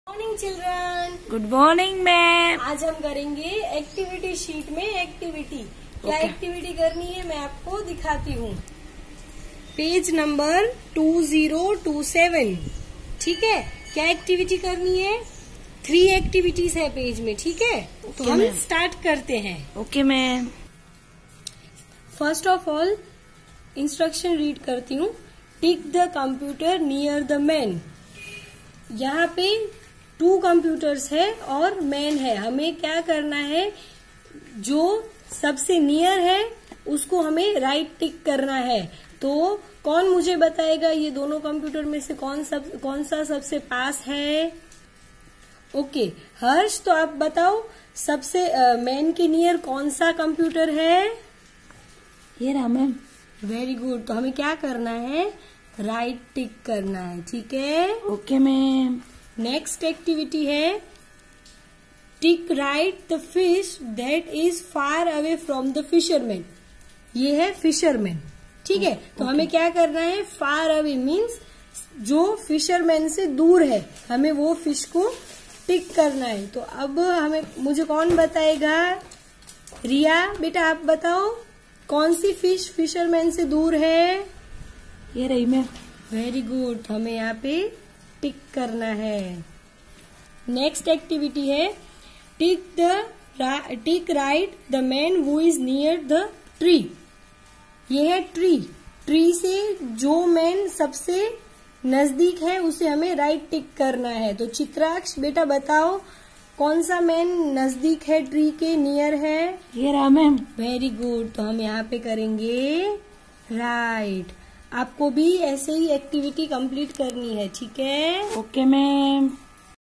Morning children. Good morning ma'am. आज हम करेंगे एक्टिविटी शीट में एक्टिविटी। क्या एक्टिविटी करनी है मैं आपको दिखाती हूँ। Page number 2027। ठीक है, क्या एक्टिविटी करनी है? 3 एक्टिविटीज है पेज में। ठीक है, तो हम स्टार्ट करते हैं। Okay ma'am. First of all instruction read करती हूँ। Tick the computer near the man. यहाँ पे 2 कंप्यूटर्स है और मैन है। हमें क्या करना है, जो सबसे नियर है उसको हमें राइट टिक करना है। तो कौन मुझे बताएगा ये दोनों कंप्यूटर में से कौन सा सबसे पास है? ओके हर्ष, तो आप बताओ सबसे मैन के नियर कौन सा कंप्यूटर है? ये रहा मैम। Very good. तो हमें क्या करना है, राइट टिक करना है। ठीक है, ओके मैम। नेक्स्ट एक्टिविटी है tick right the fish that is far away from the fisherman. ये है फिशरमैन। ठीक है, तो हमें क्या करना है, फार अवे मीन्स जो फिशरमैन से दूर है, हमें वो फिश को टिक करना है। तो अब मुझे कौन बताएगा? रिया बेटा आप बताओ कौन सी फिश फिशरमैन से दूर है? ये रही मैम। Very good. हमें यहाँ पे टिक करना है। नेक्स्ट एक्टिविटी है tick right the man who is near the tree. ये है ट्री से जो मैन सबसे नजदीक है उसे हमें राइट टिक करना है। तो चित्राक्ष बेटा बताओ कौन सा मैन नजदीक है, ट्री के नियर है? ये रहा मैम। Very good. तो हम यहाँ पे करेंगे राइट। आपको भी ऐसे ही एक्टिविटी कंप्लीट करनी है। ठीक है, ओके मैम।